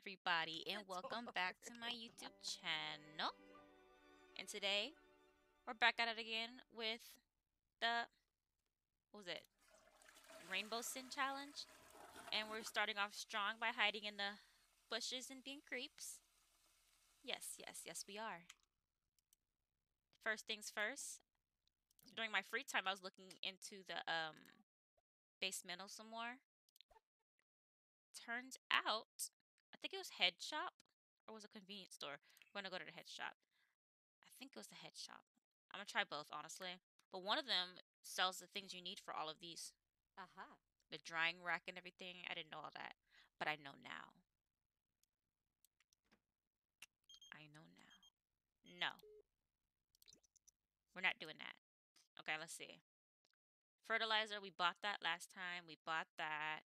everybody, and welcome back to my YouTube channel. And today, we're back at it again with the, what was it? RainbowSin challenge. And we're starting off strong by hiding in the bushes and being creeps. Yes, we are. First things first, during my free time, I was looking into the base metal some more. Turns out, I think it was Head Shop, or was it a convenience store? We're gonna go to the Head Shop. I think it was the Head Shop. I'm gonna try both, honestly. But one of them sells the things you need for all of these. Aha. The drying rack and everything. I didn't know all that. But I know now. I know now. No. We're not doing that. Okay, let's see. Fertilizer, we bought that last time. We bought that.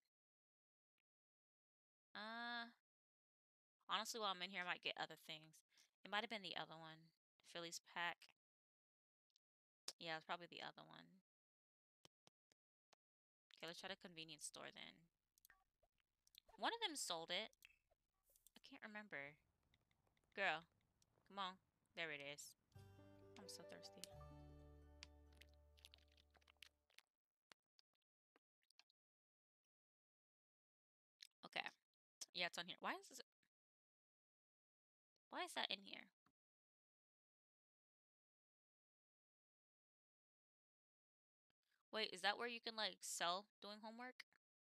Honestly, while I'm in here, I might get other things. It might have been the other one. Phillies pack. Yeah, it's probably the other one. Okay, let's try the convenience store then. One of them sold it. I can't remember. Girl, come on. There it is. I'm so thirsty. Okay. Yeah, it's on here. Why is that in here? Wait, is that where you can like sell doing homework?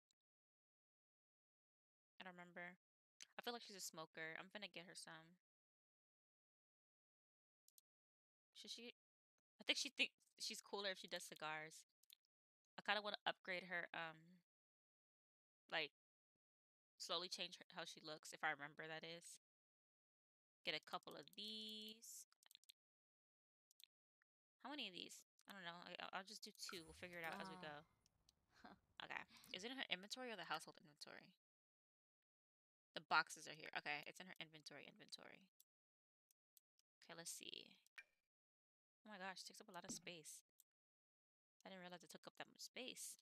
I don't remember. I feel like she's a smoker. I'm gonna get her some. Should she? I think she thinks she's cooler if she does cigars. I kind of want to upgrade her, like slowly change how she looks, if I remember that is. Get a couple of these. How many of these? I don't know. I'll just do two. We'll figure it out as we go. Okay. Is it in her inventory or the household inventory? The boxes are here. Okay, it's in her inventory. Okay, let's see. Oh my gosh, it takes up a lot of space. I didn't realize it took up that much space.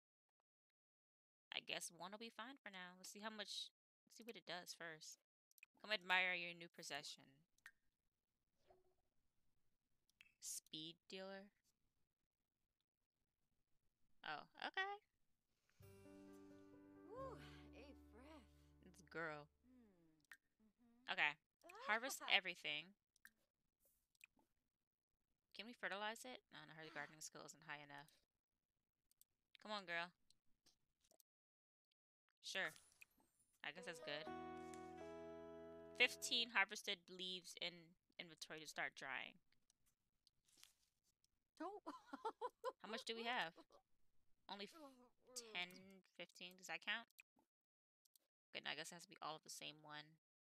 I guess one will be fine for now. Let's see let's see what it does first. Come admire your new possession. Speed dealer. Oh, okay. Ooh, a friff. It's girl. Mm-hmm. Okay. Harvest everything. Can we fertilize it? No, her gardening skill isn't high enough. Come on, girl. Sure. I guess that's good. 15 harvested leaves in inventory to start drying. Oh. How much do we have? Only 10, 15. Does that count? Good, I guess it has to be all of the same one.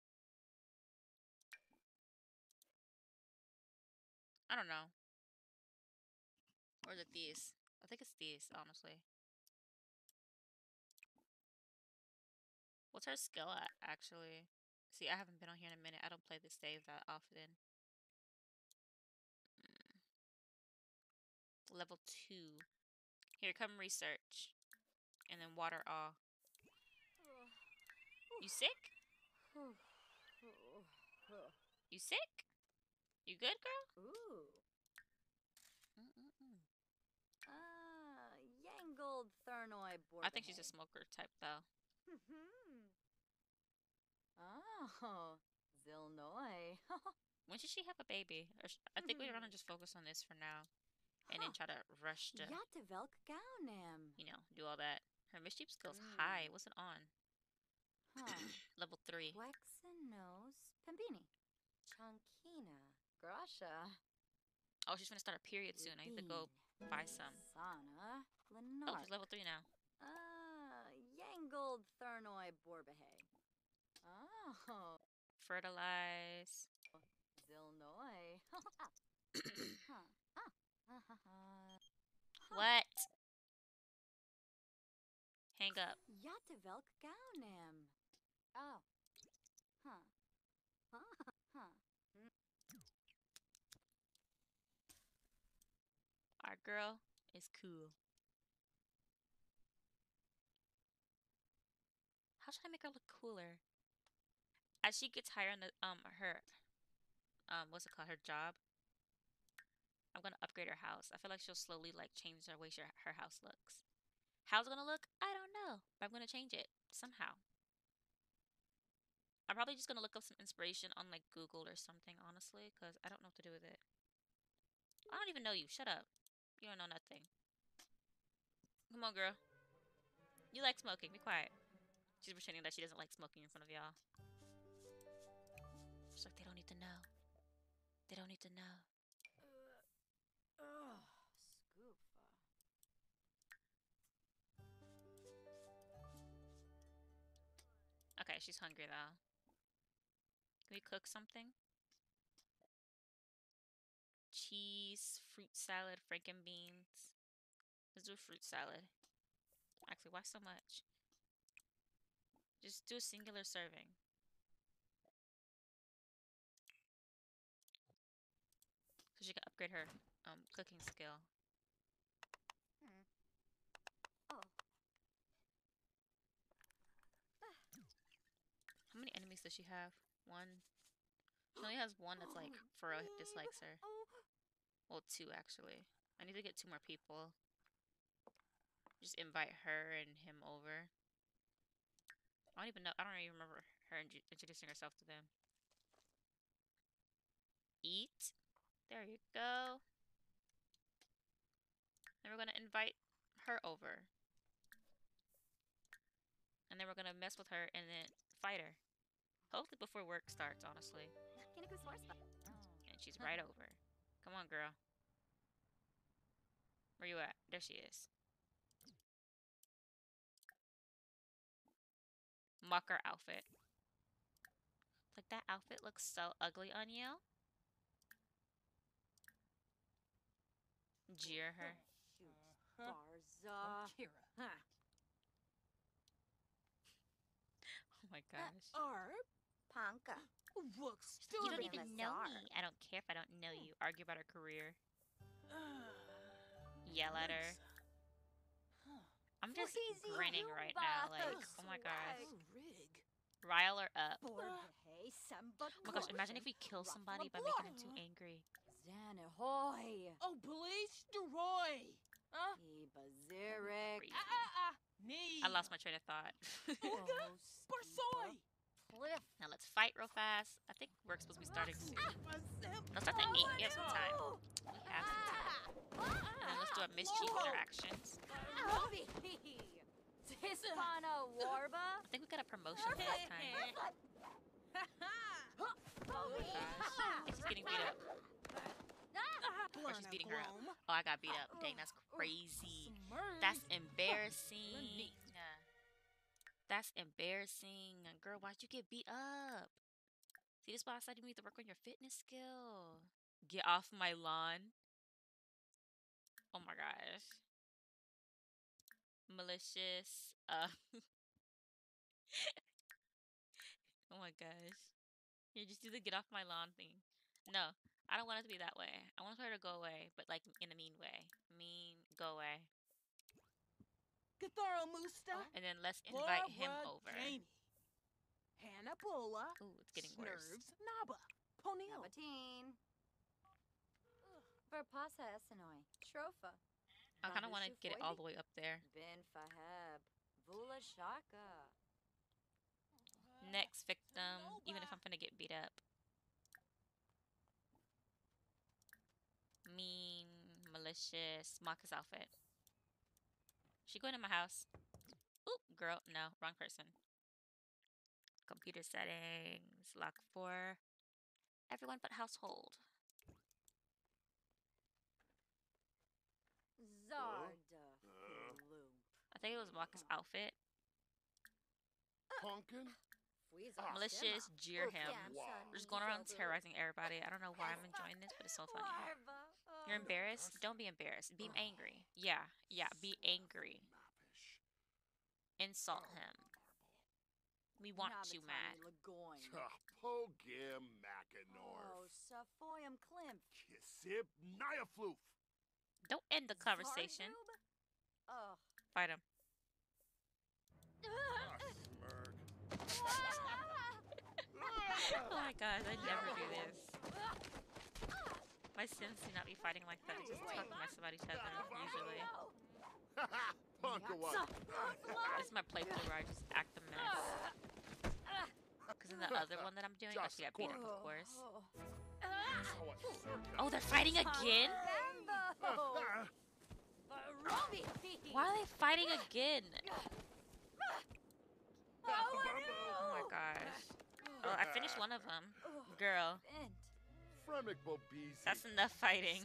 I don't know. Or is it these? I think it's these, honestly. What's her skill at, actually? See, I haven't been on here in a minute. I don't play this save that often. Level 2. Here, come research. And then water all. You sick? You sick? You good, girl? Ooh. Mm-mm-mm. Yangled Thernoi I think she's a Borbehay. smoker type, though. Oh, Zilnoi. When should she have a baby? I think we're gonna just focus on this for now. And then try to rush to, Yatavelk Gaunam. do all that. Her mischief skill's high. What's it on? Level 3. Wexenos Pembini. Chankina. Grasha. Oh, she's gonna start a period soon. I need to go buy some. Sana. Oh, Lenark. she's level 3 now. Yangled Thernoi Borbehay. Oh. Fertilize. Zilnoi. What? Hang up. Yatavelk Gaunam. Oh. Huh. Our girl is cool. How should I make her look cooler? As she gets higher on the her what's it called, her job, I'm gonna upgrade her house. I feel like she'll slowly like change the way her house looks. How's it gonna look? I don't know, but I'm gonna change it somehow. I'm probably just gonna look up some inspiration on like Google or something, honestly, because I don't know what to do with it. I don't even know you. Shut up. You don't know nothing. Come on, girl. You like smoking. Be quiet. She's pretending that she doesn't like smoking in front of y'all. She's like, they don't need to know. They don't need to know. Scoofa. Okay, she's hungry though. Can we cook something? Cheese, fruit salad, frankenbeans. Let's do a fruit salad. Actually, why so much? Just do a singular serving. So she can upgrade her cooking skill. Oh. How many enemies does she have? One. She only has one that's like for real dislikes her. Well, two actually. I need to get two more people. Just invite her and him over. I don't even know. I don't even remember her introducing herself to them. Eat. There you go. Then we're gonna invite her over. And then we're gonna mess with her and then fight her. Hopefully before work starts, honestly. And she's right over. Come on, girl. Where you at? There she is. Mocker outfit. Like, that outfit looks so ugly on you. Jeer her. Barza. Kira. Oh my gosh. Arb. Panka. Looks You don't Stormy even know Lazar. me. I don't care if I don't know you. Argue about her career. Yell at her. I'm just Freezy grinning right now. Like, oh my gosh. Rig. Rile her up. Oh Borbehe Samba. my gosh, imagine if we kill somebody by making them too angry. Zanahoy. Oh, police Deroy. Ibaziric. Crazy. Nee. I lost my train of thought. Olga. Barsoy. Cliff. Now let's fight real fast. I think work's supposed to be starting soon. Let's start at 8. We have some time. We have some time. And then let's do our mischief interactions. Hispana Warba. I think we got a promotion this time. Oh my gosh. And she's getting beat up. Or she's beating her up. Oh, I got beat up. Dang, that's crazy. That's embarrassing. That's embarrassing. Girl, why'd you get beat up? See, this is why I said you need to work on your fitness skill. Get off my lawn. Oh my gosh. Malicious. Oh my gosh. You just do the get off my lawn thing. No, I don't want it to be that way. I want her to go away, but like in a mean way. Mean, go away. Gatharo Musta. And then let's invite him over. Hannah Bola. Ooh, it's getting worse. Nerves Naba. Ponyo. Nabateen. Verpasa Esanoy. Trofa. I kind of want to get it all the way up there. Bin Faheb. Vula Shaka. Next victim, even if I'm gonna get beat up. Mean, malicious, Maka's outfit. She going in my house. Oop, girl, no, wrong person. Computer settings, lock 4. Everyone but household. Zarda. Loop. I think it was Maka's outfit. Pumpkin? Malicious, jeer him. We're just going around terrorizing everybody. I don't know why I'm enjoying this, but it's so funny. You're embarrassed? Don't be embarrassed. Be angry. Yeah, be angry. Insult him. We want you mad. Pogim Macanorf. Oh, Safoyam Klimph. Kissip Nyafloof. Don't end the conversation. Oh. Fight him. Smirk. my god, I never do this. My Sims do not be fighting like that. They just talk mess about each other, usually. Punk or what? This is my playthrough where I just act a mess. Because in the other one that I'm doing, I actually got beat up, of course. Oh, they're fighting again? Why are they fighting again? Oh my gosh. Oh, I finished one of them. Girl, that's enough fighting.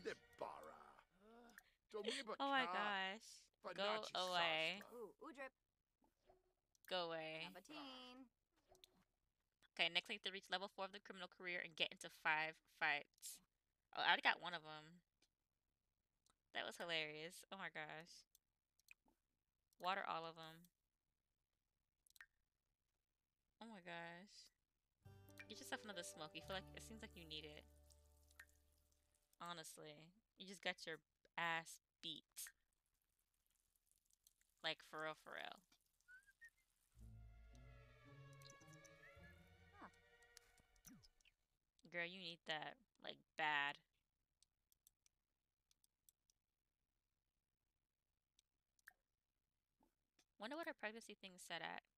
Oh my gosh. Go away. Go away. Okay, next I need to reach level 4 of the criminal career and get into 5 fights. Oh, I already got one of them. That was hilarious. Oh my gosh. Water all of them. Oh my gosh. Get yourself another smoke. You feel like it seems like you need it. Honestly. You just got your ass beat. Like for real, for real. Girl, you need that. Like bad. Wonder what her pregnancy thing is set at.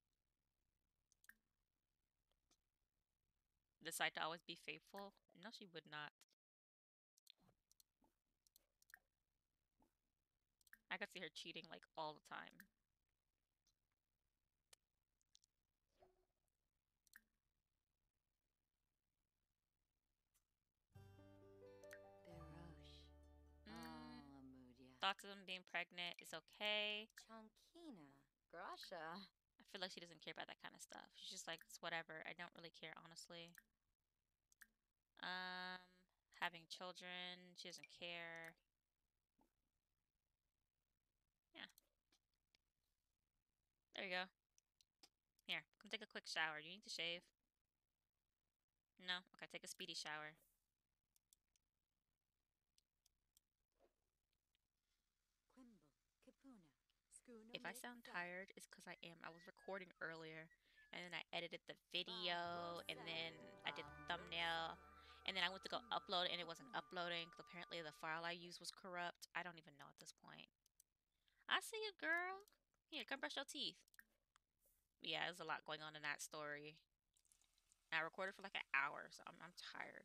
Decide to always be faithful? No, she would not. I could see her cheating like all the time. Thoughts of them being pregnant is okay. Chunkina. Grasha. I feel like she doesn't care about that kind of stuff. She's just like, it's whatever. I don't really care, honestly. Having children, she doesn't care. Yeah. There you go. Here, come take a quick shower. Do you need to shave? No? Okay, take a speedy shower. If I sound tired, it's because I am. I was recording earlier, and then I edited the video, and then I did the thumbnail, and then I went to go upload it, and it wasn't uploading, because apparently the file I used was corrupt. I don't even know at this point. I see you, girl. Here, come brush your teeth. Yeah, there's a lot going on in that story. I recorded for like an hour, so I'm tired.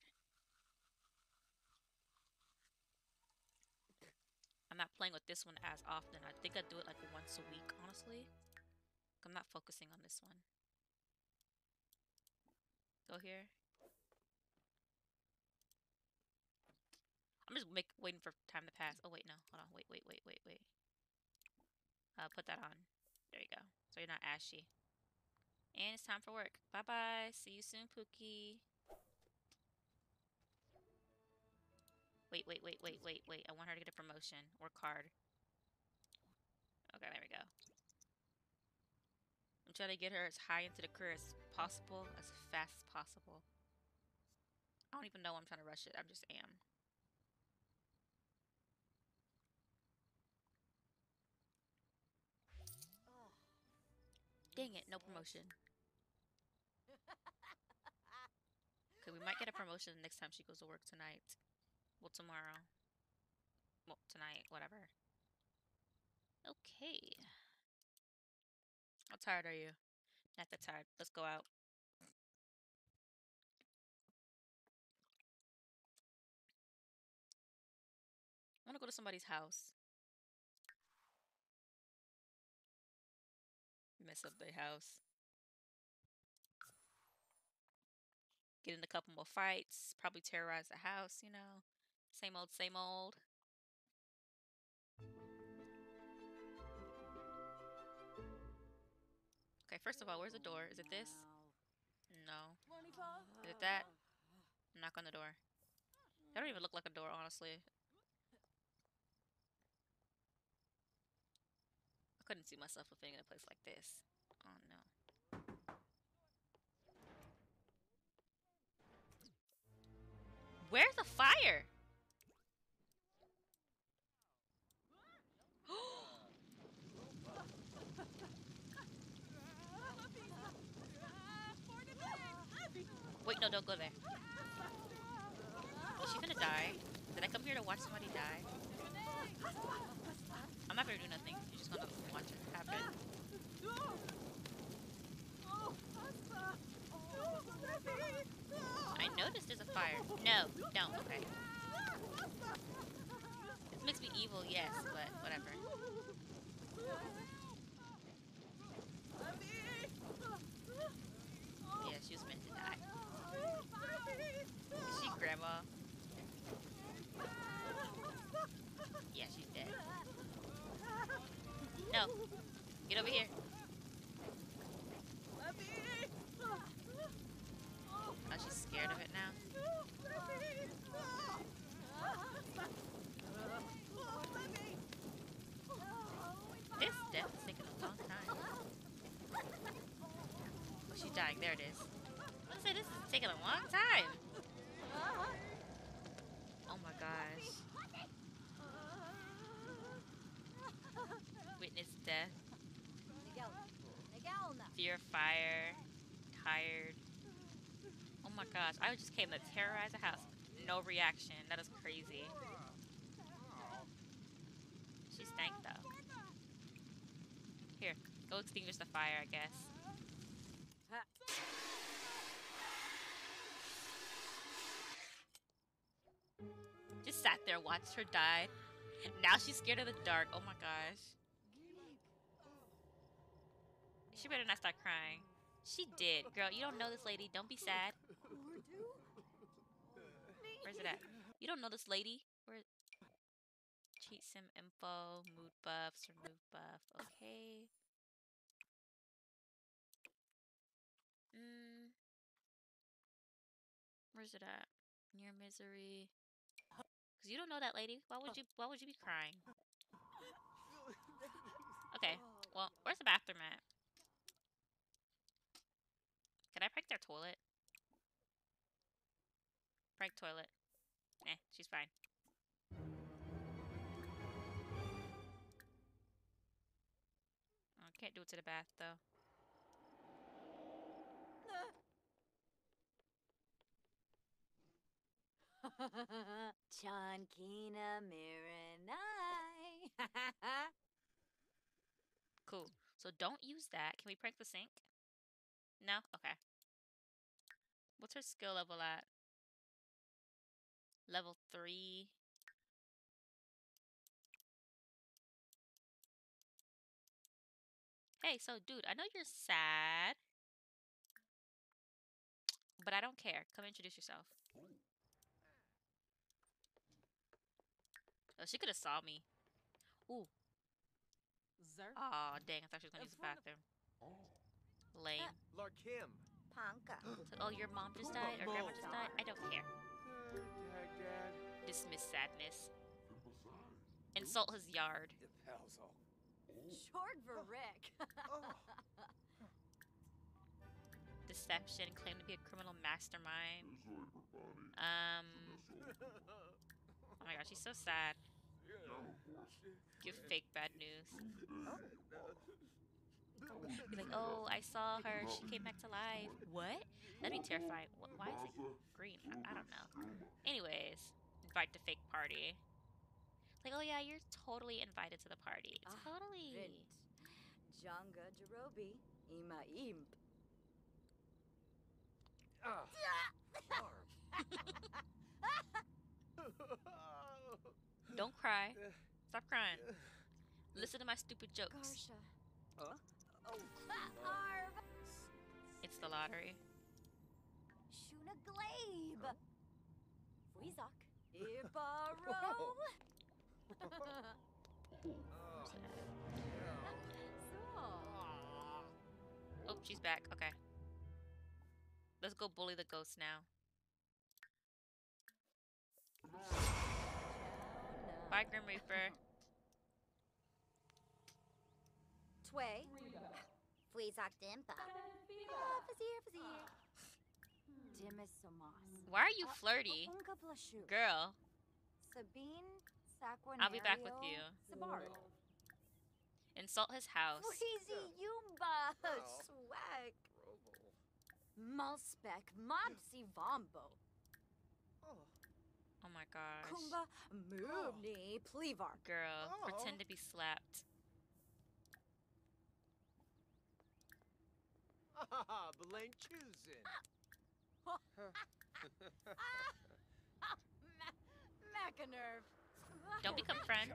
I'm not playing with this one as often. I think I do it like once a week, honestly. I'm not focusing on this one. Go here. I'm just waiting for time to pass. Oh, wait, no. Hold on. Wait. Put that on. There you go. So you're not ashy. And it's time for work. Bye-bye. See you soon, Pookie. Wait. I want her to get a promotion. Work hard. Okay, there we go. I'm trying to get her as high into the career as possible, as fast as possible. I don't even know I'm trying to rush it. I just am. Dang it, no promotion. Okay, we might get a promotion the next time she goes to work tonight. Well, tomorrow. Well, tonight, whatever. Okay. How tired are you? Not that tired. Let's go out. I want to go to somebody's house. Mess up their house. Get in a couple more fights. Probably terrorize the house, you know. Same old, same old. Okay, first of all, where's the door? Is it this? No. Is it that? Knock on the door. That don't even look like a door, honestly. I couldn't see myself living in a place like this. Oh no. Where's the fire? Wait, no, don't go there. Well, she's gonna die. Did I come here to watch somebody die? I'm not gonna do nothing. You're just gonna watch it happen. I noticed there's a fire. No, don't. Okay. This makes me evil, yes, but whatever. Yeah, she was meant to die. Is she grandma? Yeah, she's dead. No. Get over here. Oh, she's scared of it now. This death is taking a long time. Oh, she's dying. There it is. I was gonna say, this is taking a long time. Oh my gosh. Witness death. Fear of fire. Tired. Oh my gosh. I just came to terrorize a house. No reaction. That is crazy. She stank though. Here. Go extinguish the fire, I guess. Just sat there, watched her die. Now she's scared of the dark. Oh my gosh. She better not start crying. She did. Girl, you don't know this lady. Don't be sad. Where's it at? You don't know this lady? Where? Cheat sim info, mood buffs, remove buff. Okay. Where's it at? Near misery. Cause you don't know that lady. Why would you be crying? Okay. Well, where's the bathroom at? Can I prank their toilet? Prank toilet. Eh, she's fine. I can't do it to the bath though. Chankina Miranai. Cool. So don't use that. Can we prank the sink? No? Okay. What's her skill level at? Level 3. Hey, so dude, I know you're sad. But I don't care. Come introduce yourself. Oh, she could have saw me. Ooh. Aw, dang. I thought she was going to use the bathroom. Lame. Lark Kim. Panka. So, oh, your mom just died? Or grandma just died? I don't care. Dad. Dismiss sadness. Insult his yard. Short for Rick. Deception. Claim to be a criminal mastermind. Oh my gosh, she's so sad. Give fake bad news. Be like, oh, I saw her. She came back to life. What? That'd be terrifying. Why is it green? I don't know. Anyways, invite to fake party. Like, oh yeah, you're totally invited to the party. Totally. Rint. Janga Jerobi. Ima Imp. Don't cry. Stop crying. Listen to my stupid jokes. Garsha. Arv. It's the lottery. Shuna Glabe. Weezok. Ibaro. Oh, she's back. Okay. Let's go bully the ghost now. Bye, Grim Reaper. Tway. Weezok Dimpa. Fazir. Dimas Somas. Why are you flirty? Unka Blashu. Girl, Sabine Saquinario. I'll be back with you. Sabar. Insult his house. Weezy Yumba. Swag. Malspec Mopsy Vombo. Oh my gosh. Kumba Mubni Plevar. Girl, Oh. pretend to be slapped. Blank choosing. Macanerve. Don't become friends.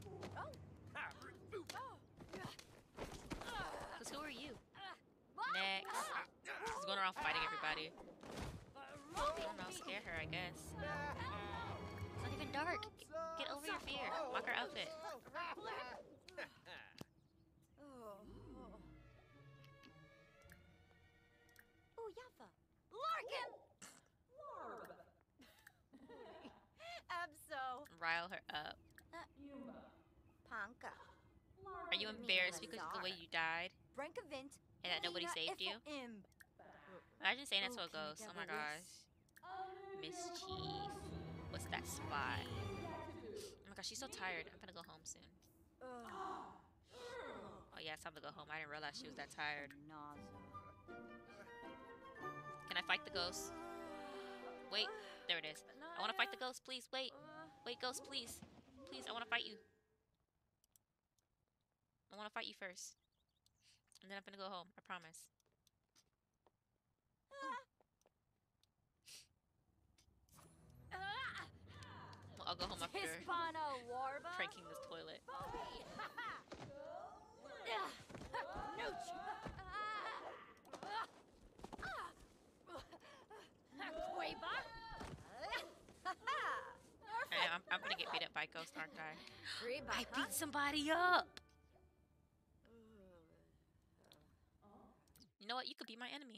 Cause who are you? Next. She's going around fighting everybody. I don't know, scare her, I guess. It's not even dark. Get over your fear. Mock her outfit. Oh, Yaffa. Larkin! Abso. Rile her up. Panka. Are you embarrassed because of the way you died? Brankavint. And that nobody saved you? Imagine saying that to a ghost. Oh my gosh. Mischief. What's that spot? Oh my gosh, she's so tired. I'm gonna go home soon. Oh yeah, it's time to go home. I didn't realize she was that tired. Can I fight the ghost? Wait, there it is. I want to fight the ghost, please. Wait. Wait, ghost, please. Please, I want to fight you. I want to fight you first. And then I'm gonna go home. I promise. Well, I'll go home after pranking this toilet. I'm gonna get beat up by ghost, aren't I? I beat somebody up! You know what? You could be my enemy.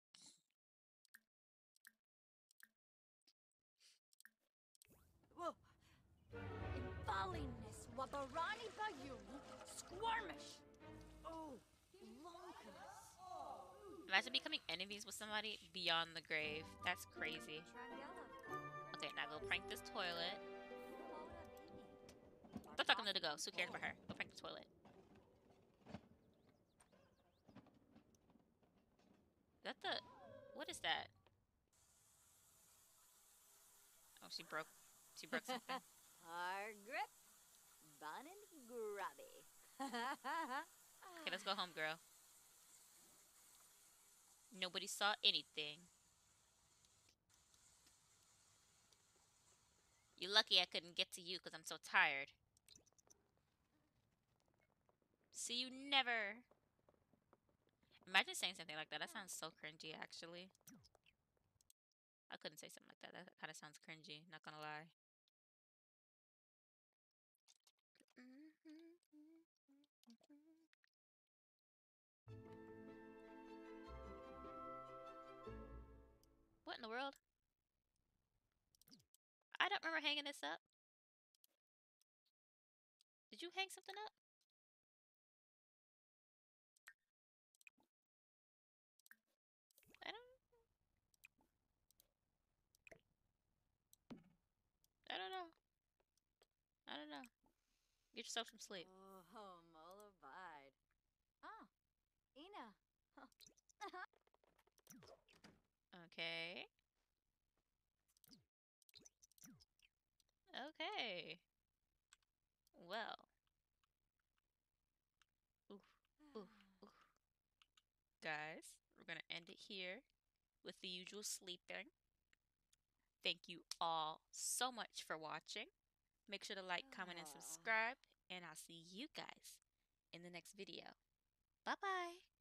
Infalingness Wabarani Bayuni Squirmish. Oh, Lonkas. Imagine becoming enemies with somebody beyond the grave. That's crazy. Okay, now go prank this toilet. Stop talking to the ghost. Who cares about her? Go prank the toilet. Is that the... What is that? Oh, she broke something. Our grip. Banin grubby. Okay, let's go home, girl. Nobody saw anything. You're lucky I couldn't get to you because I'm so tired. See you never. Imagine saying something like that. That sounds so cringy, actually. I couldn't say something like that. That kind of sounds cringy, not gonna lie. What in the world? I don't remember hanging this up. Did you hang something up? I don't know. I don't know. Get yourself some sleep. Oh, Molavide. Ah, Ina. Okay. Okay. Well. Oof, oof, oof. Guys, we're gonna end it here with the usual sleeping. Thank you all so much for watching. Make sure to like, comment, and subscribe. And I'll see you guys in the next video. Bye-bye.